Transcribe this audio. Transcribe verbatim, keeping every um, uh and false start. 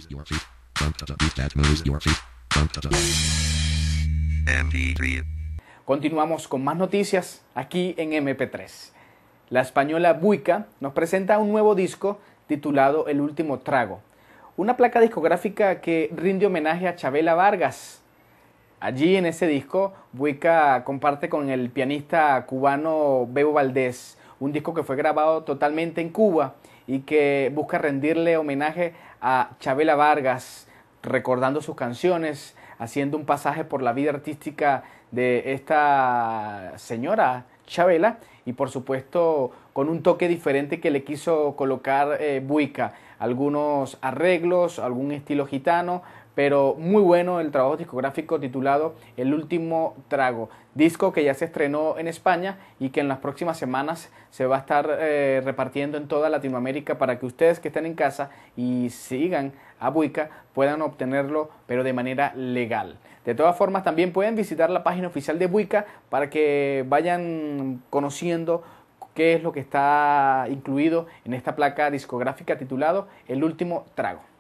moves your feet. Bump to the beat that moves your feet. Bump to the M P tres. Continuamos con más noticias aquí en eme pe tres. La española Buica nos presenta un nuevo disco titulado El Último Trago, una placa discográfica que rinde homenaje a Chavela Vargas. Allí en ese disco, Buica comparte con el pianista cubano Bebo Valdés, un disco que fue grabado totalmente en Cuba y que busca rendirle homenaje a Chavela Vargas, recordando sus canciones, haciendo un pasaje por la vida artística de esta señora Chavela y por supuesto con un toque diferente que le quiso colocar eh, Buica, algunos arreglos, algún estilo gitano, pero muy bueno el trabajo discográfico titulado El Último Trago, disco que ya se estrenó en España y que en las próximas semanas se va a estar eh, repartiendo en toda Latinoamérica para que ustedes que estén en casa y sigan a Buica puedan obtenerlo, pero de manera legal. De todas formas, también pueden visitar la página oficial de Buica para que vayan conociendo qué es lo que está incluido en esta placa discográfica titulado El Último Trago.